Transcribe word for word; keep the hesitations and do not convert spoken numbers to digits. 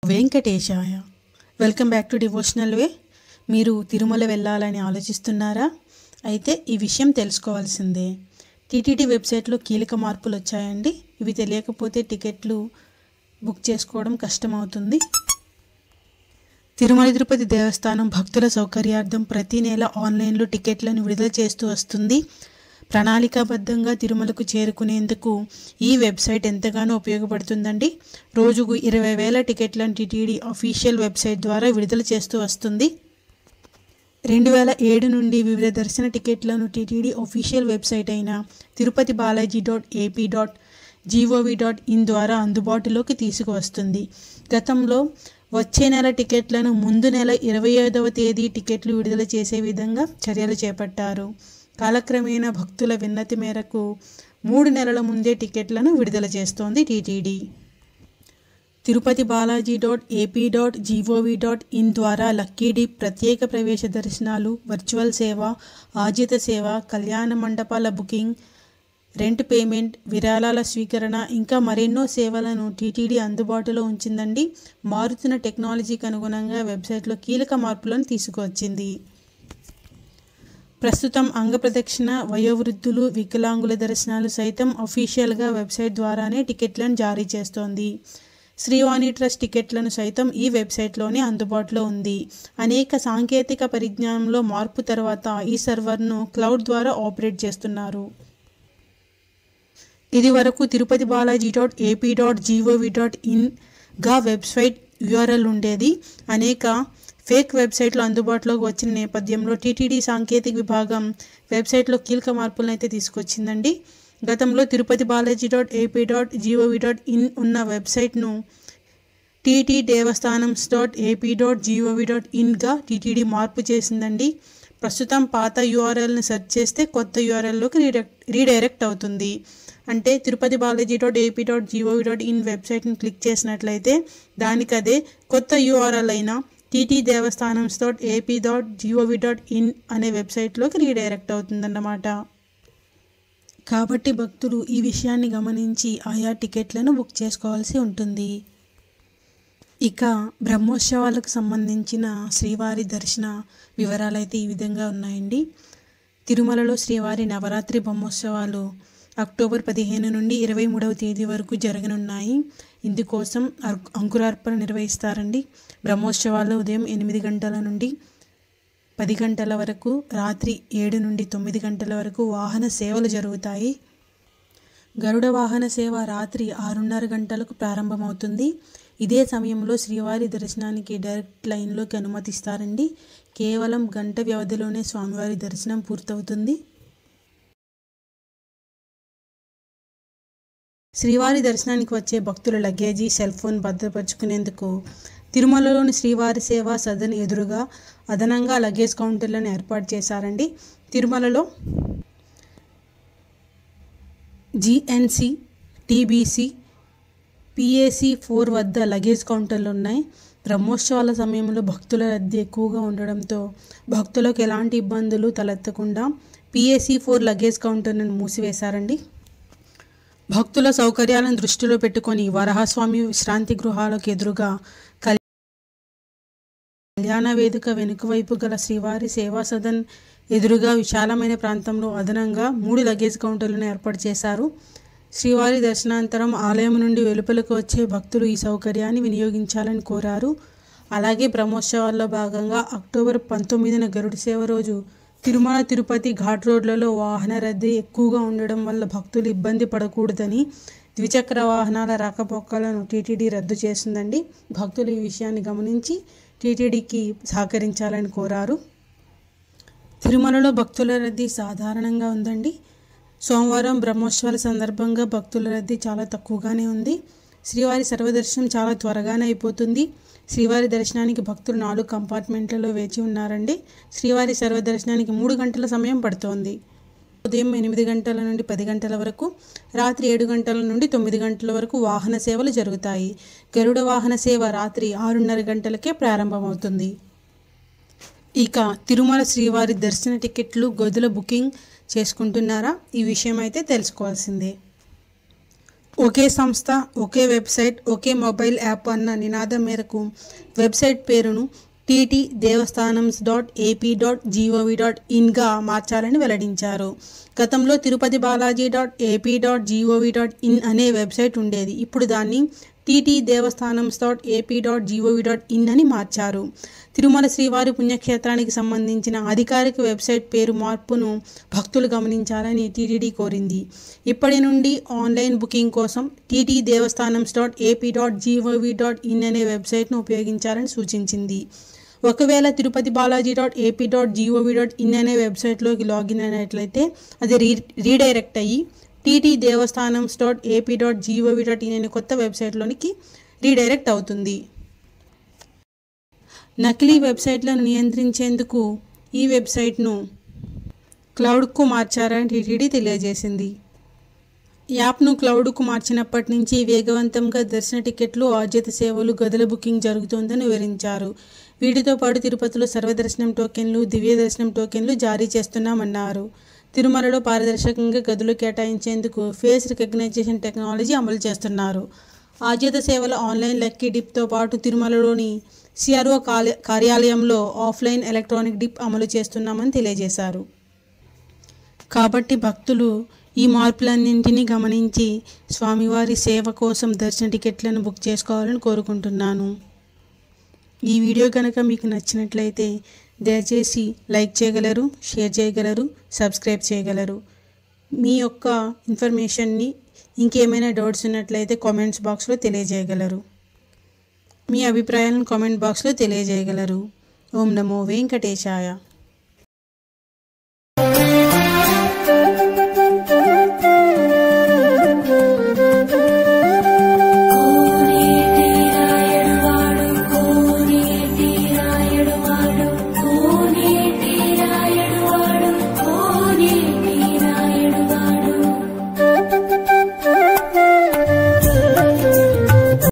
Venkatesaya. Welcome back to devotional way. మీరు తిరుమల వెళ్ళాలని ఆలోచిస్తున్నారా? అయితే ఈ విషయం తెలుసుకోవాల్సిందే. టీటీడీ వెబ్సైట్లో కీలక మార్పులు వచ్చాయండి. ఇవి తెలియకపోతే టికెట్లు బుక్ చేసుకోవడం కష్టమవుతుంది. తిరుమల తిరుపతి దేవస్థానం భక్తుల సౌకర్యార్థం ప్రతి నెల ఆన్లైన్లో టికెట్లను విడుదల చేస్తూ వస్తుంది. ప్రణాళికాబద్ధంగా తిరుమలకు చేరుకునేందుకు ఈ వెబ్సైట్ ఎంతగానో ఉపయోగపడుతుందండి. రోజుకు ఇరవై వేల టికెట్లను టీటీడీ అఫీషియల్ వెబ్సైట్ ద్వారా విడుదల చేస్తూ వస్తుంది. రెండు వేల ఏడు నుండి వివిధ దర్శన టికెట్లను టీటీడీ అఫీషియల్ వెబ్సైట్ అయిన Tirupati Balaji dot AP dot GOV dot in ద్వారా అందుబాటులోకి తీసుకువస్తుంది. గతంలో వచ్చే నెల టికెట్లను ముందు నెల ఇరవై ఐదవ తేదీ టికెట్లు విడుదల చేసే విధంగా చర్యలు చేపట్టారు. కాలక్రమేణా భక్తుల విన్నతి మేరకు మూడు నెలల ముందే టికెట్లను విడుదల చేస్తోంది TTD. Tirupati Balaji dot AP dot GOV dot in ద్వారా లక్కీ డీప్, ప్రత్యేక ప్రవేశ దర్శనాలు, వర్చువల్ సేవ, ఆజిత సేవ, కళ్యాణ మండపాల బుకింగ్, రెంట్ పేమెంట్, విరాళాల స్వీకరణ ఇంకా మరెన్నో సేవలను టీటీడీ అందుబాటులో ఉంచిందండి. మారుతున్న టెక్నాలజీకి అనుగుణంగా వెబ్సైట్లో కీలక మార్పులను తీసుకువచ్చింది. ప్రస్తుతం అంగప్రదక్షిణ, వయోవృద్ధులు, వికలాంగుల దర్శనాలు సైతం అఫీషియల్గా వెబ్సైట్ ద్వారానే టికెట్లను జారీ చేస్తోంది. శ్రీవాణి ట్రస్ట్ టికెట్లను సైతం ఈ వెబ్సైట్లోనే అందుబాటులో ఉంది. అనేక సాంకేతిక పరిజ్ఞానంలో మార్పు తర్వాత ఈ సర్వర్ను క్లౌడ్ ద్వారా ఆపరేట్ చేస్తున్నారు. ఇది వరకు Tirupati Balaji dot AP dot GOV dot ఇన్గా వెబ్సైట్ యూఆర్ఎల్ ఉండేది. అనేక ఫేక్ వెబ్సైట్లు అందుబాటులోకి వచ్చిన నేపథ్యంలో టీటీడీ సాంకేతిక విభాగం వెబ్సైట్లో కీలక మార్పులను అయితే తీసుకొచ్చిందండి. గతంలో Tirupati Balaji dot AP dot GOV dot in ఉన్న వెబ్సైట్ను TT Devasthanams dot AP dot GOV dot ఇన్గా టీటీడీ మార్పు చేసిందండి. ప్రస్తుతం పాత యూఆర్ఎల్ని సెర్చ్ చేస్తే కొత్త యూఆర్ఎల్లోకి రీడైరెక్ట్ రీడైరెక్ట్ అవుతుంది. అంటే Tirupati Balaji dot AP dot GOV dot in వెబ్సైట్ని క్లిక్ చేసినట్లయితే దానికదే కొత్త యూఆర్ఎల్ అయిన TT Devasthanams dot AP dot GOV dot in అనే వెబ్సైట్లోకి రీడైరెక్ట్ అవుతుందన్నమాట. కాబట్టి భక్తులు ఈ విషయాన్ని గమనించి ఆయా టికెట్లను బుక్ చేసుకోవాల్సి ఉంటుంది. ఇక బ్రహ్మోత్సవాలకు సంబంధించిన శ్రీవారి దర్శన వివరాలు అయితే ఈ విధంగా ఉన్నాయండి. తిరుమలలో శ్రీవారి నవరాత్రి బ్రహ్మోత్సవాలు అక్టోబర్ పదిహేను నుండి ఇరవై మూడవ తేదీ వరకు జరగనున్నాయి. ఇందుకోసం అంకురార్పణ నిర్వహిస్తారండి. బ్రహ్మోత్సవాలు ఉదయం ఎనిమిది గంటల నుండి పది గంటల వరకు, రాత్రి ఏడు నుండి తొమ్మిది గంటల వరకు వాహన సేవలు జరుగుతాయి. గరుడ వాహన సేవ రాత్రి ఆరున్నర గంటలకు ప్రారంభమవుతుంది. ఇదే సమయంలో శ్రీవారి దర్శనానికి డైరెక్ట్ లైన్లోకి అనుమతిస్తారండి. కేవలం గంట వ్యవధిలోనే స్వామివారి దర్శనం పూర్తవుతుంది. శ్రీవారి దర్శనానికి వచ్చే భక్తుల లగేజీ, సెల్ ఫోన్ భద్రపరుచుకునేందుకు తిరుమలలోని శ్రీవారి సేవా సదన్ ఎదురుగా అదనంగా లగేజ్ కౌంటర్లను ఏర్పాటు చేశారండి. తిరుమలలో జిఎన్సి, టీబీసీ, పిఏసి ఫోర్ వద్ద లగేజ్ కౌంటర్లు ఉన్నాయి. బ్రహ్మోత్సవాల సమయంలో భక్తుల రద్దీ ఎక్కువగా ఉండడంతో భక్తులకు ఎలాంటి ఇబ్బందులు తలెత్తకుండా పిఏసి ఫోర్ లగేజ్ కౌంటర్ను మూసివేశారండి. భక్తుల సౌకర్యాలను దృష్టిలో పెట్టుకొని వరాహస్వామి విశ్రాంతి గృహాలకు ఎదురుగా కళ్యాణ వేదిక వెనుక వైపు గల శ్రీవారి సేవా సదన్ ఎదురుగా విశాలమైన ప్రాంతంలో అదనంగా మూడు లగేజ్ కౌంటర్లను ఏర్పాటు చేశారు. శ్రీవారి దర్శనానంతరం ఆలయం నుండి వెలుపలకు వచ్చే భక్తులు ఈ సౌకర్యాన్ని వినియోగించాలని కోరారు. అలాగే బ్రహ్మోత్సవాల్లో భాగంగా అక్టోబర్ పంతొమ్మిదిన గరుడ సేవ రోజు తిరుమల తిరుపతి ఘాట్ రోడ్లలో వాహన రద్దీ ఎక్కువగా ఉండడం వల్ల భక్తులు ఇబ్బంది పడకూడదని ద్విచక్ర వాహనాల రాకపోకలను టీటీడీ రద్దు చేసిందండి. భక్తులు ఈ విషయాన్ని గమనించి టీటీడీకి సహకరించాలని కోరారు. తిరుమలలో భక్తుల రద్దీ సాధారణంగా ఉందండి. సోమవారం బ్రహ్మోత్సవాల సందర్భంగా భక్తుల రద్దీ చాలా తక్కువగానే ఉంది. శ్రీవారి సర్వదర్శనం చాలా త్వరగానే అయిపోతుంది. శ్రీవారి దర్శనానికి భక్తులు నాలుగు కంపార్ట్మెంట్లలో వేచి ఉన్నారండి. శ్రీవారి సర్వదర్శనానికి మూడు గంటల సమయం పడుతోంది. ఉదయం ఎనిమిది గంటల నుండి పది గంటల వరకు, రాత్రి ఏడు గంటల నుండి తొమ్మిది గంటల వరకు వాహన సేవలు జరుగుతాయి. గరుడ వాహన సేవ రాత్రి ఆరున్నర గంటలకే ప్రారంభమవుతుంది. ఇక తిరుమల శ్రీవారి దర్శన టికెట్లు, గదుల బుకింగ్ చేసుకుంటున్నారా? ఈ విషయం అయితే తెలుసుకోవాల్సిందే. ఒకే సంస్థ ఒకే వెబ్సైట్ ఒకే మొబైల్ యాప్ అన్న నినాదం మేరకు వెబ్సైట్ పేరును TT Devasthanams dot AP dot GOV dot ఇన్గా మార్చాలని వెల్లడించారు. గతంలో Tirupati Balaji dot AP dot GOV dot in అనే వెబ్సైట్ ఉండేది. ఇప్పుడు దాన్ని TT Devasthanams dot AP dot GOV dot in అని మార్చారు. తిరుమల శ్రీవారి పుణ్యక్షేత్రానికి సంబంధించిన అధికారిక వెబ్సైట్ పేరు మార్పును భక్తులు గమనించాలని టీటీడీ కోరింది. ఇప్పటి నుండి ఆన్లైన్ బుకింగ్ కోసం TT Devasthanams dot AP dot GOV dot in అనే వెబ్సైట్ను ఉపయోగించాలని సూచించింది. ఒకవేళ Tirupati Balaji dot AP dot GOV dot in అనే వెబ్సైట్లోకి లాగిన్ అయినట్లయితే అది రీ రీడైరెక్ట్ అయ్యి TT Devasthanams dot AP dot GOV dot in అనే కొత్త వెబ్సైట్లోనికి రీడైరెక్ట్ అవుతుంది. నకిలీ వెబ్సైట్లను నియంత్రించేందుకు ఈ వెబ్సైట్ను క్లౌడ్కు మార్చారని టీటీడీ తెలియజేసింది. యాప్ను క్లౌడ్కు మార్చినప్పటి నుంచి వేగవంతంగా దర్శన టికెట్లు, ఆర్జిత సేవలు, గదుల బుకింగ్ జరుగుతోందని వివరించారు. వీటితో పాటు తిరుపతిలో సర్వదర్శనం టోకెన్లు, దివ్య దర్శనం టోకెన్లు జారీ చేస్తున్నామన్నారు. తిరుమలలో పారదర్శకంగా గదులు కేటాయించేందుకు ఫేస్ రికగ్నైజేషన్ టెక్నాలజీ అమలు చేస్తున్నారు. ఆర్జిత సేవల ఆన్లైన్ లక్కీ డిప్తో పాటు తిరుమలలోని సిఆర్ఓ కార్యాలయంలో ఆఫ్లైన్ ఎలక్ట్రానిక్ డిప్ అమలు చేస్తున్నామని తెలియజేశారు. కాబట్టి భక్తులు ఈ మార్పులన్నింటినీ గమనించి స్వామివారి సేవ కోసం దర్శన టికెట్లను బుక్ చేసుకోవాలని కోరుకుంటున్నాను. ఈ వీడియో కనుక మీకు నచ్చినట్లయితే దయచేసి లైక్ చేయగలరు, షేర్ చేయగలరు, సబ్స్క్రైబ్ చేయగలరు. మీ యొక్క ఇన్ఫర్మేషన్ని ఇంకేమైనా డౌట్స్ ఉన్నట్లయితే కామెంట్స్ బాక్స్లో తెలియజేయగలరు. మీ అభిప్రాయాలను కామెంట్ బాక్స్లో తెలియజేయగలరు. ఓం నమో వెంకటేశాయ.